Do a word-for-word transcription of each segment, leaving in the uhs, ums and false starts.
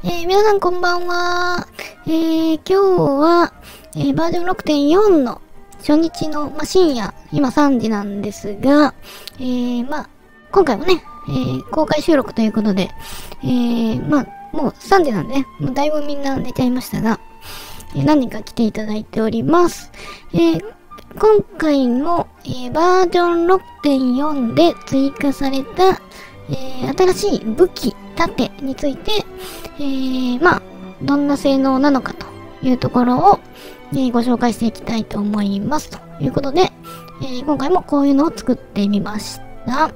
えー、皆さんこんばんは。えー、今日は、えー、バージョン ろくてんよん の初日の、まあ、深夜、今さんじなんですが、えー、まあ、今回もね、えー、公開収録ということで、えー、まあ、もうさんじなんでね、もうだいぶみんな寝ちゃいましたが、えー、何人か来ていただいております。えー、今回も、えー、バージョン ろくてんよん で追加された、えー、新しい武器、盾について、えー、まあ、どんな性能なのかというところを、えー、ご紹介していきたいと思います。ということで、えー、今回もこういうのを作ってみました。はい。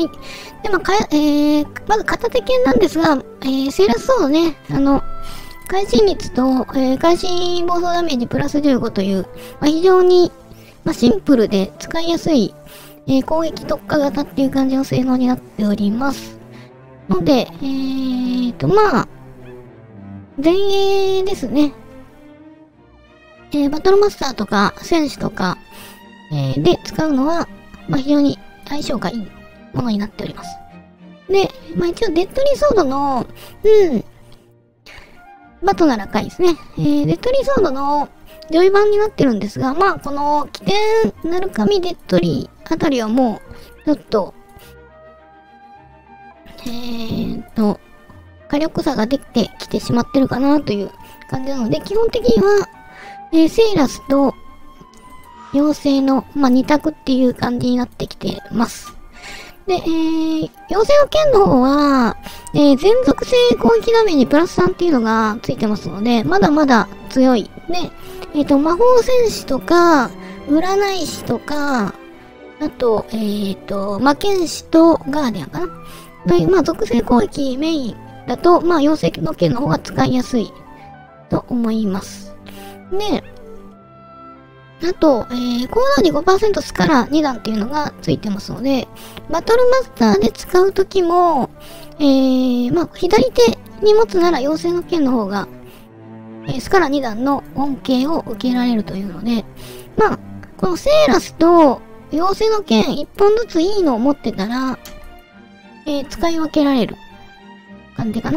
で、まあ、かえー、まず片手剣なんですが、えー、セーラスソードね、あの、会心率と、えー、会心暴走ダメージプラスじゅうごという、まあ、非常に、まあ、シンプルで使いやすい、えー、攻撃特化型っていう感じの性能になっております。ので、えーと、まあ、前衛ですね。えー、バトルマスターとか、戦士とか、えー、で使うのは、まあ、非常に相性がいいものになっております。で、まあ一応デッドリーソードの、うん、バトなら赤いですね。えー、デッドリーソードの上位版になってるんですが、まあこの起点なる神デッドリーあたりはもう、ちょっと、えーと、火力差ができてきてしまってるかなという感じなので、基本的には、えー、セイラスと妖精の、まあ、二択っていう感じになってきてます。で、えー、妖精の剣の方は、えー、全属性攻撃ダメージプラスさんっていうのがついてますので、まだまだ強い。で、えっと、魔法戦士とか、占い師とか、あと、えっと、魔剣士とガーディアンかな。という、まあ、属性攻撃メインだと、まあ、妖精の剣の方が使いやすいと思います。で、あと、えー、コーナーに ごパーセント スカラに段っていうのがついてますので、バトルマスターで使うときも、えー、まあ、左手に持つなら妖精の剣の方が、えー、スカラに段の恩恵を受けられるというので、まあ、このセーラスと妖精の剣いっぽんずついいのを持ってたら、えー、使い分けられる感じかな。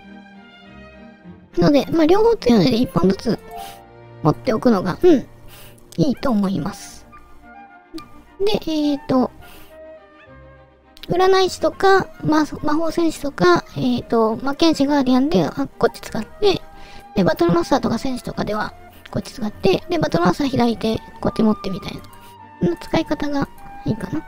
ので、まあ、両方強いのでいっぽんずつ持っておくのが、うん、いいと思います。で、えっと、占い師とか、ま、魔法戦士とか、えっと、魔剣士ガーディアンではこっち使って、で、バトルマスターとか戦士とかではこっち使って、で、バトルマスター開いてこっち持ってみたいな。そんな使い方がいいかな。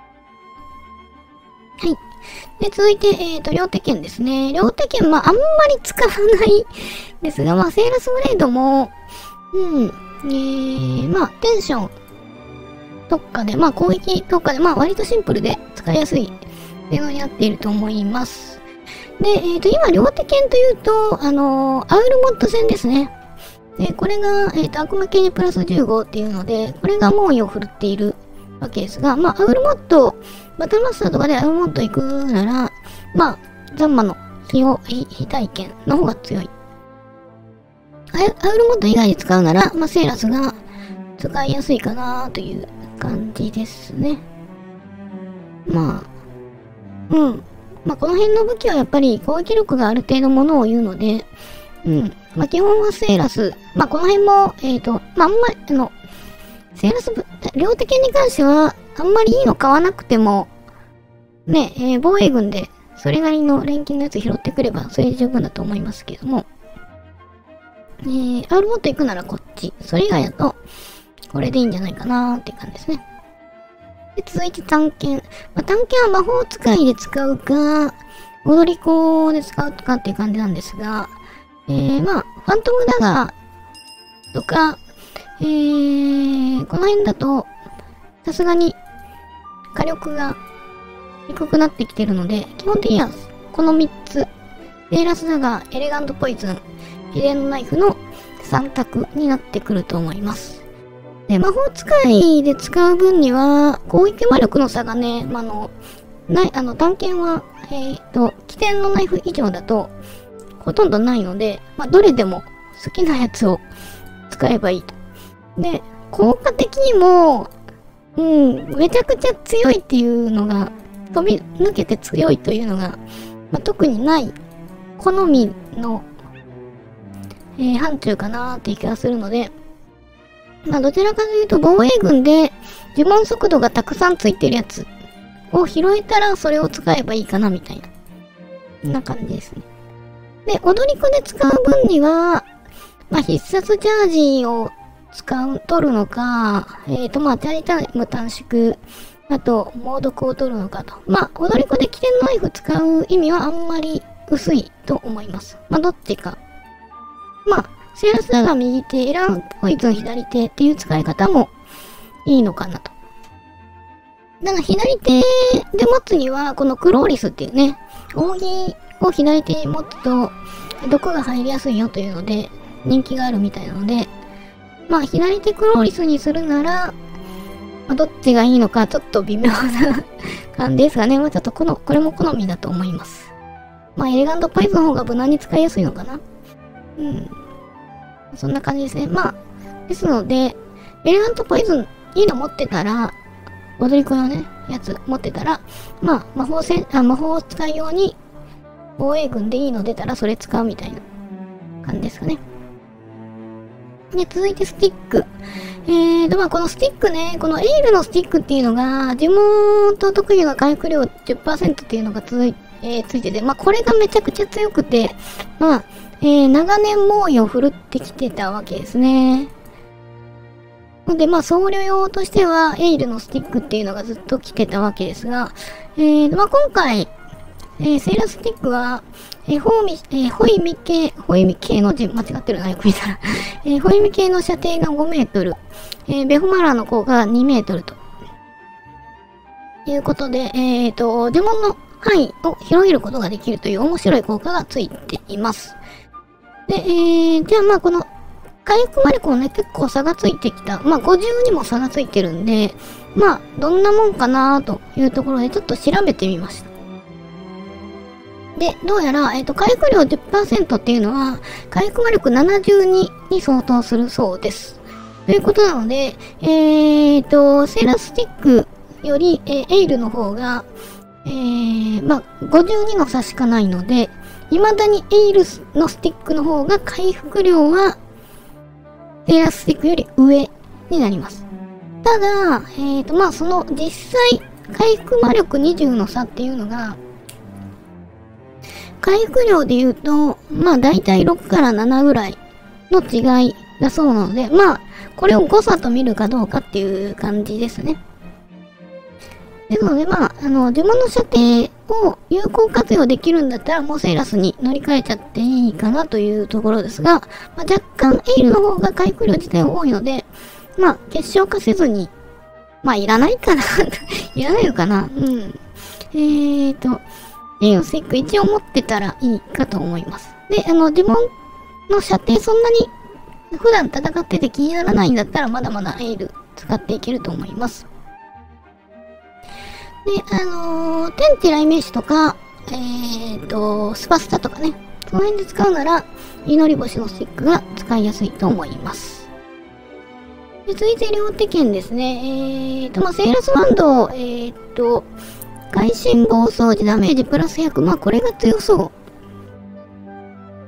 はい。で、続いて、えっと、両手剣ですね。両手剣、まあ、あんまり使わないですが、まあ、セーラスブレードも、うん、えー、まあ、テンション特化で、まあ、攻撃特化で、まあ、割とシンプルで使いやすい性能になっていると思います。で、えっと、今、両手剣というと、あのー、アウルモッド戦ですね。で、これが、えっと、悪魔系にプラスじゅうごっていうので、これが猛威を振るっているわけですが、まあ、アウルモッド、バトルマスターとかでアウルモッド行くなら、まあ、ザンマの非を、非体験の方が強い。アウルモッド以外で使うなら、まあ、セーラスが使いやすいかなという感じですね。まあ、うん。まあ、この辺の武器はやっぱり攻撃力がある程度ものを言うので、うん。まあ、基本はセーラス。まあ、この辺も、えっと、まあ、あんまり、あの、セーラス、両手剣に関しては、あんまりいいの買わなくても、ね、えー、防衛軍でそれなりの錬金のやつ拾ってくれば、それで十分だと思いますけども、えー、アウルモッド行くならこっち。それ以外だと、これでいいんじゃないかなーっていう感じですね。で、続いて探検。まあ、探検は魔法使いで使うか、踊り子で使うかっていう感じなんですが、えー、まあ、ファントムダガーとか、えー、この辺だと、さすがに火力が低くなってきてるので、基本的にはこのみっつ、セーラスダガー、エレガントポイズン、秘伝のナイフのさん択になってくると思います。で、魔法使いで使う分には、攻撃魔力の差がね、まあ、の、ない、あの、探検は、えっと、起点のナイフ以上だと、ほとんどないので、まあ、どれでも好きなやつを使えばいいと。で、効果的にも、うん、めちゃくちゃ強いっていうのが、飛び抜けて強いというのが、まあ、特にない好みの、えー、範疇かなーっていう気がするので、まあどちらかというと防衛軍で呪文速度がたくさんついてるやつを拾えたらそれを使えばいいかなみたいな、な感じですね。で、踊り子で使う分には、まあ必殺チャージを使う、取るのか、えっとまあチャージタイム短縮、あと猛毒を取るのかと。まあ踊り子で起点ナイフ使う意味はあんまり薄いと思います。まあどっちか。まあ、セーラスダガー右手、エランポイズン左手っていう使い方もいいのかなと。だから左手で持つには、このクローリスっていうね、扇を左手に持つと毒が入りやすいよというので、人気があるみたいなので、まあ左手クローリスにするなら、まあ、どっちがいいのかちょっと微妙な感じですがね。まあちょっとこの、これも好みだと思います。まあエレガントポイズンの方が無難に使いやすいのかな。うん。そんな感じですね。まあ、ですので、エレガントポイズンいいの持ってたら、踊り子のね、やつ持ってたら、まあ、魔法せあ魔法を使うように、防衛軍でいいの出たらそれ使うみたいな感じですかね。で、続いてスティック。えーと、まあ、このスティックね、このエイルのスティックっていうのが、呪文と特有の回復量 じゅっパーセント っていうのがつい、えー、ついてて、まあ、これがめちゃくちゃ強くて、まあ、えー、長年猛威を振るってきてたわけですね。で、まあ、僧侶用としては、エイルのスティックっていうのがずっと来てたわけですが、えー、まあ、今回、えー、セーラスティックは、えー、ホイミ、えー、ホイミ系、ホイミ系の字間違ってるな、よく見たら。えー、ホイミ系の射程がごメートル、えー、ベフマラーの効果がにメートルと。いうことで、えーと、呪文の範囲を広げることができるという面白い効果がついています。で、えー、じゃあまあこの、回復魔力もね、結構差がついてきた。まあごじゅうにも差がついてるんで、まあ、どんなもんかなというところでちょっと調べてみました。で、どうやら、えっと、回復量 じゅっパーセント っていうのは、回復魔力ななじゅうにに相当するそうです。ということなので、えーと、セーラスティックより、えー、エイルの方が、えー、まあ、ごじゅうにの差しかないので、未だにエイルのスティックの方が回復量は、セーラススティックより上になります。ただ、えーと、まあ、その実際、回復魔力にじゅうの差っていうのが、回復量で言うと、まあ、だいたいろくからななぐらいの違いだそうなので、まあ、これを誤差と見るかどうかっていう感じですね。ですので、まあ、あの、呪文の射程を有効活用できるんだったら、もうセーラスに乗り換えちゃっていいかなというところですが、まあ、若干エイルの方が回復量自体多いので、まあ、結晶化せずに、まあ、いらないかな。いらないのかな。うん。えーと、エイルスティック一応持ってたらいいかと思います。で、あの、呪文の射程そんなに普段戦ってて気にならないんだったら、まだまだエイル使っていけると思います。で、あのー、天地雷鳴士とか、えーと、スパスタとかね、その辺で使うなら、祈り星のスティックが使いやすいと思います。で、続いて両手剣ですね。えーと、まあ、セーラスバンド、えーと、外心暴走時ダメージプラスひゃく、まあ、これが強そう。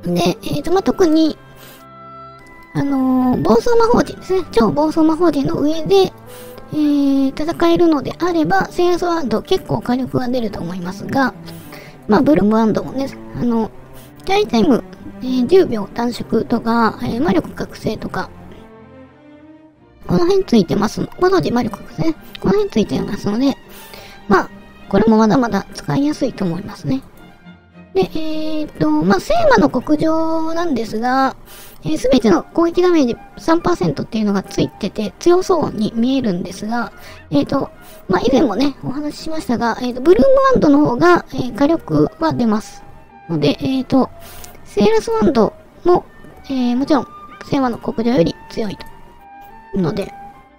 で、えーと、まあ、特に、あのー、暴走魔法陣ですね。超暴走魔法陣の上で、えー、戦えるのであれば、セーラスワンド結構火力が出ると思いますが、まあ、ブルームワンドもね、あの、チャージタイム、えー、じゅうびょう短縮とか、えー、魔力覚醒とか、この辺ついてますの。ご同時魔力覚醒ね。この辺ついてますので、まあ、これもまだまだ使いやすいと思いますね。で、えーと、まあ、聖魔の国上なんですが、すべ、えー、ての攻撃ダメージ さんパーセント っていうのがついてて強そうに見えるんですが、えっ、ー、と、まあ、以前もね、お話ししましたが、えっ、ー、と、ブルームワンドの方が、えー、火力は出ます。ので、えっ、ー、と、セーラスワンドも、えー、もちろん、聖魔の国上より強いと。ので、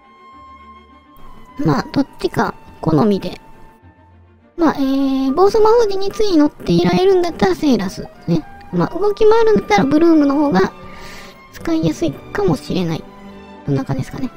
まあ、どっちか好みで、まあ、えー、暴走魔法陣につい乗っていられるんだったらセーラスね。まあ、動き回るんだったらブルームの方が使いやすいかもしれない。どんな感じですかね。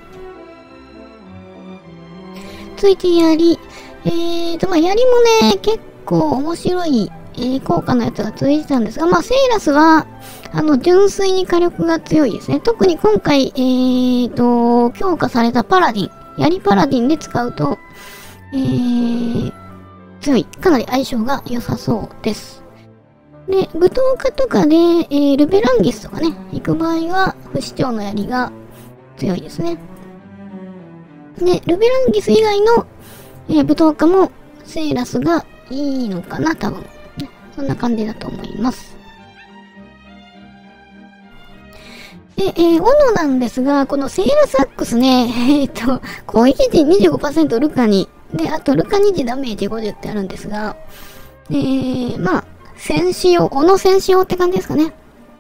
続いて槍。えーと、まあ、槍もね、結構面白いえー、効果のやつが続いてたんですが、まあ、セイラスは、あの、純粋に火力が強いですね。特に今回、えーと、強化されたパラディン、槍パラディンで使うと、えー、強い。かなり相性が良さそうです。で、武闘家とかで、えー、ルベランギスとかね、行く場合は、不死鳥の槍が強いですね。で、ルベランギス以外の、えー、武闘家も、セイラスがいいのかな、多分。そんな感じだと思います。で、えー、斧なんですが、このセイラスアックスね、えっと、攻撃時 にじゅうごパーセント ルカに、で、あとルカに時ダメージごじゅうってあるんですが、えー、まあ、戦士用、斧戦士用って感じですかね。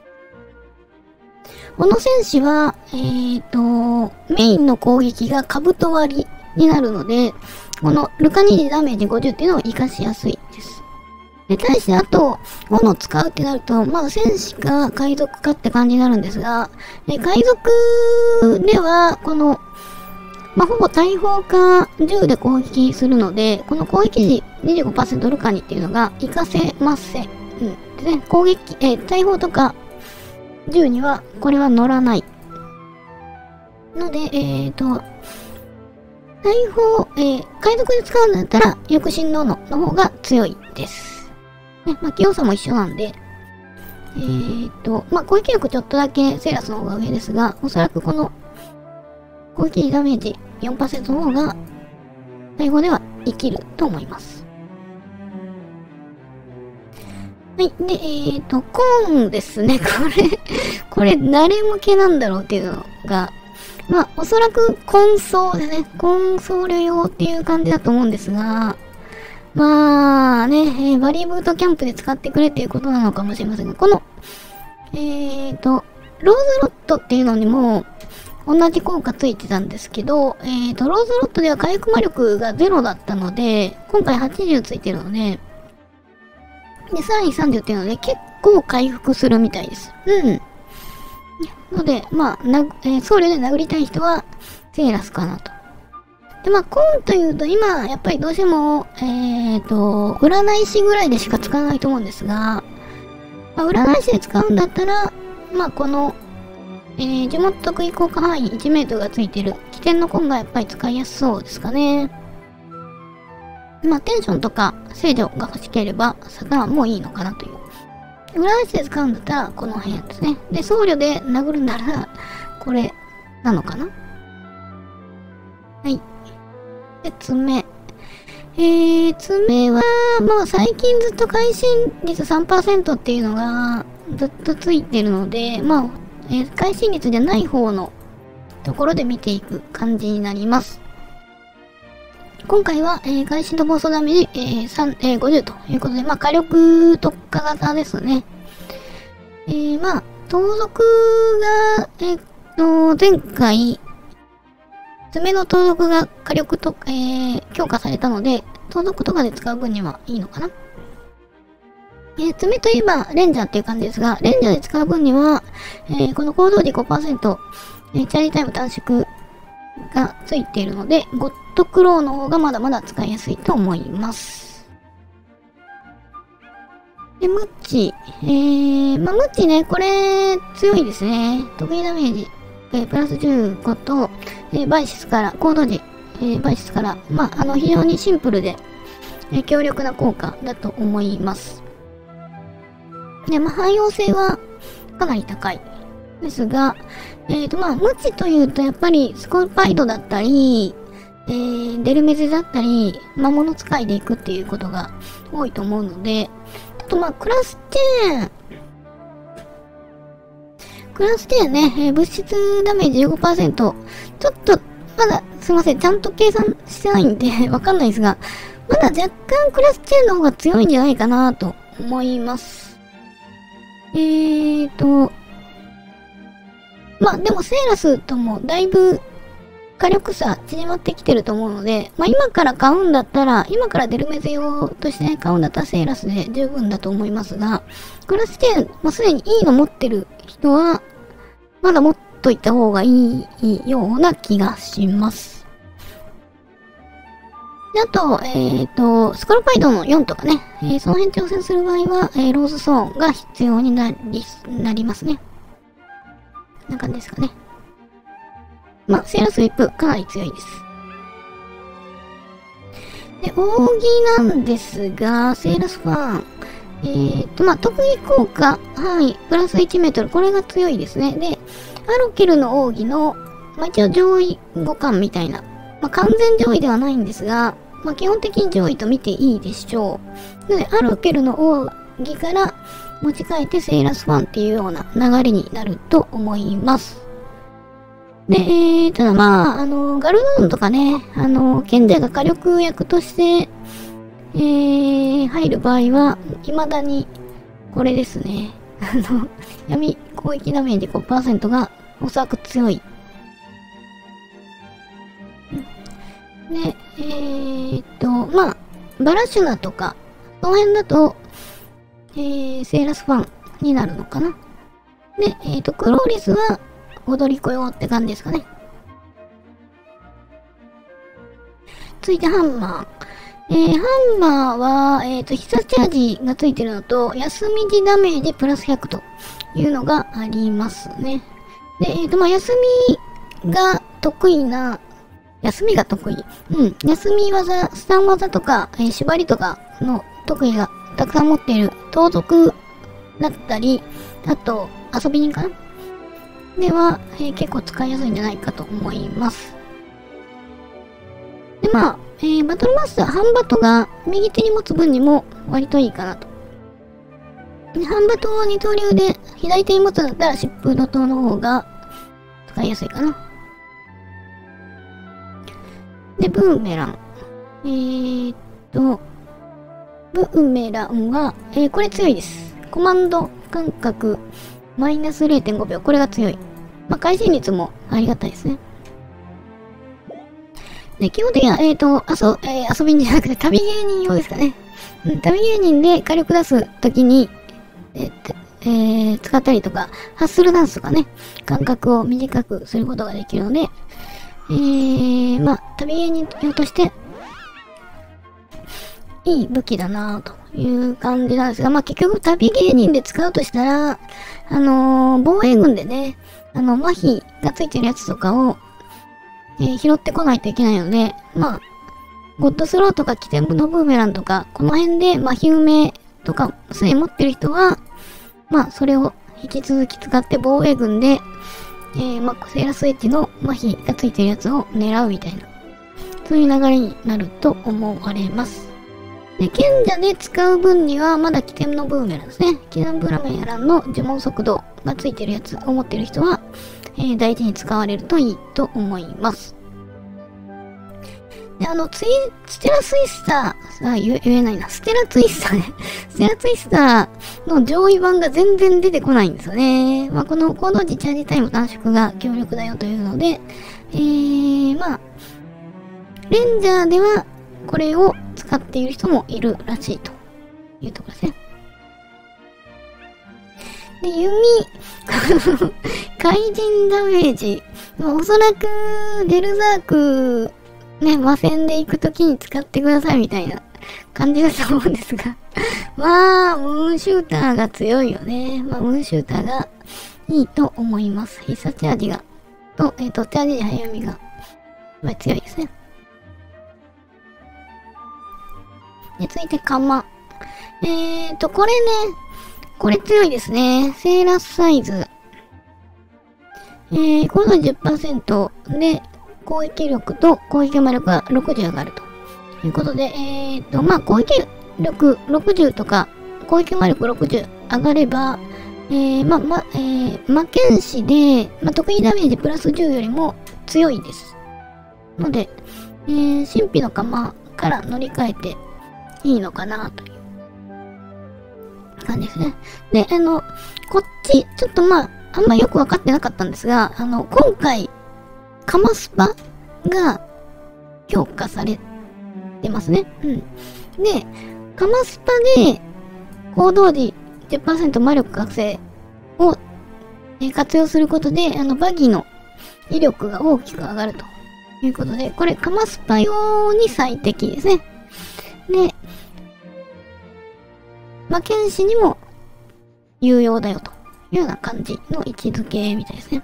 斧戦士は、えっと、メインの攻撃が兜割りになるので、このルカに時ダメージごじゅうっていうのを活かしやすいです。で、対して、あと、斧を使うってなると、まあ、戦士か海賊かって感じになるんですが、え海賊では、この、まあ、ほぼ大砲か銃で攻撃するので、この攻撃時 にじゅうごパーセント ルカニっていうのが活かせません。うん。でね、攻撃、えー、大砲とか銃にはこれは乗らない。ので、えっと、大砲、えー、海賊で使うんだったら、抑止の斧の方が強いです。ね、まあ、器用さも一緒なんで、えーと、まあ、攻撃力ちょっとだけセイラスの方が上ですが、おそらくこの攻撃ダメージ よんパーセント の方が、最後では生きると思います。はい。で、えーと、コーンですね。これ、これ誰向けなんだろうっていうのが、まあ、おそらくコンソールでね、コンソール用っていう感じだと思うんですが、まあね、えー、バリーブートキャンプで使ってくれっていうことなのかもしれませんが、この、えーと、ローズロットっていうのにも同じ効果ついてたんですけど、えーと、ローズロットでは回復魔力がゼロだったので、今回はちじゅうついてるので、で、さらにさんじゅうっていうので結構回復するみたいです。うん。ので、まあ、な、えー、僧侶で殴りたい人は、セイラスかなと。で、まあ、コーンというと、今、やっぱりどうしても、えーと、占い師ぐらいでしか使わないと思うんですが、まあ、占い師で使うんだったら、まあ、この、えー、呪文得意効果範囲いちメートルがついてる、起点のコーンがやっぱり使いやすそうですかね。まあ、テンションとか、聖女が欲しければ、サターンもいいのかなという。占い師で使うんだったら、この辺ですね。で、僧侶で殴るなら、これ、なのかな？はい。で、爪。えー、爪は、まあ最近ずっと会心率 さんパーセント っていうのがずっとついてるので、まあ、えー、会心率じゃない方のところで見ていく感じになります。今回は、えー、会心と暴走ダメージ、えーさんえー、ごじゅうということで、まあ火力特化型ですね。えー、まあ、盗賊が、えっと、前回、爪の盗賊が火力と、えー、強化されたので、盗賊とかで使う分にはいいのかな。えー、爪といえばレンジャーっていう感じですが、レンジャーで使う分には、えー、この行動時 ごパーセント、えー、チャーリータイム短縮がついているので、ゴッドクローの方がまだまだ使いやすいと思います。で、ムッチ。えー、まあ、ムッチね、これ、強いですね。得意ダメージ。えー、プラスじゅうごと、えー、バイシスから、行動時、えー、バイシスから、まあ、あの、非常にシンプルで、えー、強力な効果だと思います。で、まあ、汎用性はかなり高い。ですが、えっと、まあ、無知というと、やっぱり、スコーパイドだったり、えー、デルメゼだったり、魔物使いで行くっていうことが多いと思うので、あと、まあ、クラスじゅう、クラスじゅうね、えー、物質ダメージ じゅうごパーセント。ちょっと、まだ、すいません、ちゃんと計算してないんで、わかんないですが、まだ若干クラスじゅうの方が強いんじゃないかなと思います。えーと、まあでもセイラスともだいぶ火力差縮まってきてると思うので、まあ今から買うんだったら、今からデルメゼ用として買うんだったらセイラスで十分だと思いますが、クラスじゅう、まあすでにいいの持ってる人は、まだ持っといた方がいいような気がします。 で、あと、えっ、ー、と、スカルパイドのよんとかね、えー、その辺挑戦する場合は、えー、ローズソーンが必要になり、なりますね。こんな感じですかね。まあ、セーラスウィップ、かなり強いです。で、扇なんですが、セーラスファン、えーと、まあ、特技効果、範囲、プラスいちメートル、これが強いですね。で、アロケルの扇の、まあ、一応上位互換みたいな、まあ、完全上位ではないんですが、まあ、基本的に上位と見ていいでしょう。なので、アロケルの扇から持ち替えてセーラスファンっていうような流れになると思います。で、えー、ただまあ、あの、ガルドーンとかね、あの、賢者が火力役として、えー、入る場合は、未だに、これですね。あの、闇攻撃ダメージ ごパーセント がおそらく強い。で、えーっと、まあ、バラシュナとか、その辺だと、えー、セーラスファンになるのかな。で、えーっと、クローリスは、踊り子よって感じですかね。続いてハンマー。えー、ハンマーは、えっと、必殺チャージがついてるのと、休み時ダメージプラスひゃくというのがありますね。で、えっと、まあ、休みが得意な、休みが得意。うん。休み技、スタン技とか、えー、縛りとかの得意がたくさん持っている盗賊だったり、あと、遊び人かなでは、えー、結構使いやすいんじゃないかと思います。で、まあ、えー、バトルマスター、ハンバトが右手に持つ分にも割といいかなと。で、ハンバトを二刀流で左手に持つんだったら疾風怒涛の方が使いやすいかな。で、ブーメラン。えーっと、ブーメランは、えー、これ強いです。コマンド感覚マイナス れいてんごびょう。これが強い。まあ、回転率もありがたいですね。で、基本的には、えっ、ー、と、あそ、えー、遊びんじゃなくて旅芸人用ですかね。うん、旅芸人で火力出すときに、えーえー、使ったりとか、ハッスルダンスとかね、間隔を短くすることができるので、えー、まあ、旅芸人用として、いい武器だなぁという感じなんですが、まあ結局旅芸人で使うとしたら、あのー、防衛軍でね、あの、麻痺がついてるやつとかを、えー、拾ってこないといけないので、まあ、ゴッドスローとか起点のブーメランとか、この辺で麻痺埋めとか、すでに持ってる人は、まあ、それを引き続き使って防衛軍で、えー、まあ、セーラスエッジの麻痺がついてるやつを狙うみたいな、そういう流れになると思われます。で、賢者で使う分には、まだ起点のブーメランですね。起点ブーメランの呪文速度がついてるやつを持ってる人は、えー、大事に使われるといいと思います。で、あの、ツイ、ステラツイスター、あ、言え、言えないな。ステラツイスターね。ステラツイスターの上位版が全然出てこないんですよね。まあ、この行動時チャージタイム短縮が強力だよというので、えー、まあ、レンジャーでは、これを使っている人もいるらしいというところですね。で、弓、怪人ダメージ。おそらく、デルザーク、ね、魔戦で行くときに使ってくださいみたいな感じだと思うんですが。まあ、ムーンシューターが強いよね。まあ、ムーンシューターがいいと思います。必殺チャージが、と、えっ、ー、と、チャージ早読みが、まあ、強いですね。で、続いて、釜。えーと、これね、これ強いですね。セーラスサイズ。えー、高度 じゅっパーセント で、攻撃力と攻撃魔力がろくじゅう上がるということで、えーと、まあ、攻撃力ろくじゅうとか、攻撃魔力ろくじゅう上がれば、えー、まあ、ま、えー、魔剣士で、まあ、得意ダメージプラスじゅうよりも強いです。ので、えー、神秘の釜から乗り換えて、いいのかなという感じですね。で、あの、こっち、ちょっとまあ、あんまよくわかってなかったんですが、あの、今回、カマスパが強化されてますね。うん。で、カマスパで、行動時 じゅっパーセント 魔力覚醒を活用することで、あの、バギーの威力が大きく上がるとということで、これ、カマスパ用に最適ですね。で、魔剣士にも有用だよというような感じの位置づけみたいですね。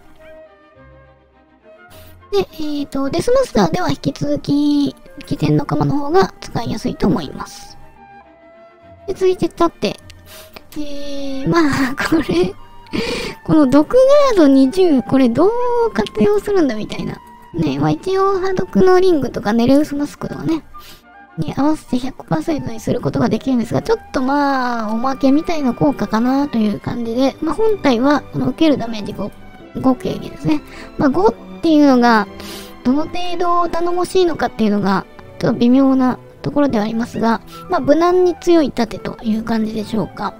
で、えっと、デスマスターでは引き続き、起点の鎌の方が使いやすいと思います。で、続いて立って、えー、まあ、これ、この毒ガードにじゅう、これどう活用するんだみたいな。ね、まあ一応、ハドクのリングとかネレウスマスクとかね、に合わせて ひゃくパーセント にすることができるんですが、ちょっとまあ、おまけみたいな効果かなという感じで、まあ本体は、この受けるダメージ ご, ご軽減ですね。まあごっていうのが、どの程度頼もしいのかっていうのが、ちょっと微妙なところではありますが、まあ無難に強い盾という感じでしょうか。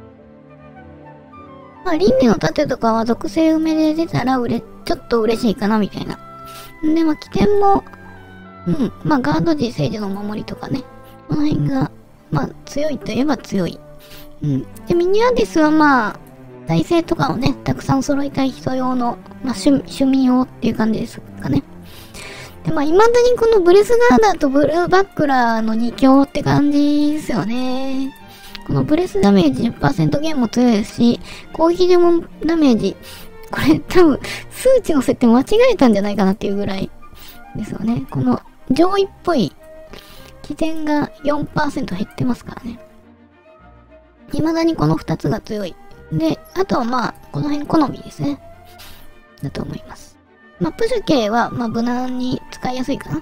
まあ輪廻の盾とかは属性埋めで出たらうれ、ちょっと嬉しいかなみたいな。で、まあ起点も、うん、まあガード時聖女の守りとかね、この辺が、まあ強いといえば強い。うん。で、ミニアディスはまあ、耐性とかをね、たくさん揃いたい人用の、まあ趣、趣味用っていう感じですかね。で、まあ、未だにこのブレスガーダーとブルーバックラーのに強って感じですよね。このブレスダメージ じゅっパーセント 減も強いですし、攻撃でもダメージ、これ多分、数値の設定間違えたんじゃないかなっていうぐらいですよね。この上位っぽい起点が よんパーセント 減ってますからね。未だにこのふたつが強い。で、あとはまあ、この辺好みですね。だと思います。まあ、プシュ系は、まあ、無難に使いやすいかな。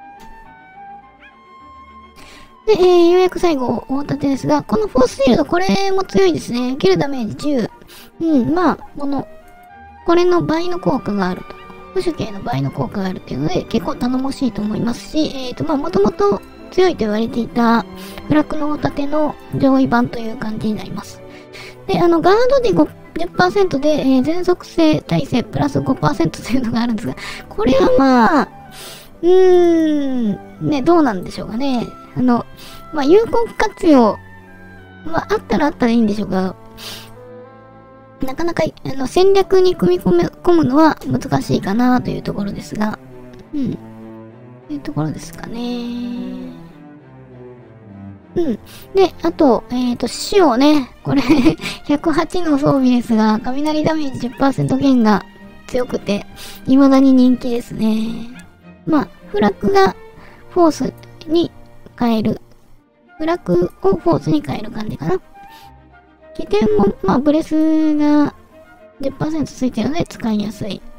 で、えー、ようやく最後、大盾ですが、このフォースシールド、これも強いですね。受けるダメージじゅう。うん、まあ、この、これの倍の効果があると。プシュ系の倍の効果があるっていうので、結構頼もしいと思いますし、えっと、まあ、もともと強いと言われていた、フラッグの大盾の上位版という感じになります。で、あの、ガードで ごじゅっパーセント で、えー、全属性耐性プラス ごパーセント というのがあるんですが、これはまあ、うーん、ね、どうなんでしょうかね。あの、まあ、有効活用、まあ、あったらあったらいいんでしょうが、なかなか、あの、戦略に組み込め込むのは難しいかなというところですが、うん、というところですかね。うん。で、あと、えっと、死をね、これ、ひゃくはちの装備ですが、雷ダメージ じゅっパーセント 減が強くて、未だに人気ですね。まあ、フラッグがフォースに変える。フラッグをフォースに変える感じかな。起点も、まあ、ブレスが じゅっパーセント ついてるので使いやすい。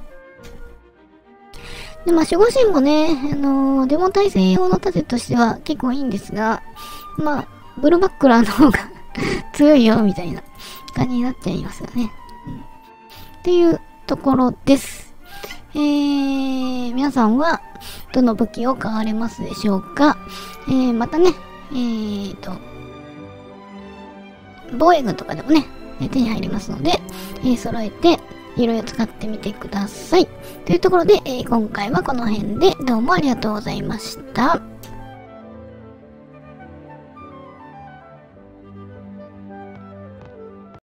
で、まあ、守護神もね、あのー、デモ耐性用の盾としては結構いいんですが、まあ、ブルーバックラーの方が強いよ、みたいな感じになっちゃいますよね。うん、っていうところです。えー、皆さんはどの武器を買われますでしょうか。えー、またね、えーと、防衛軍とかでもね、手に入りますので、えー、揃えて、いろいろ使ってみてください。というところで、えー、今回はこの辺でどうもありがとうございました。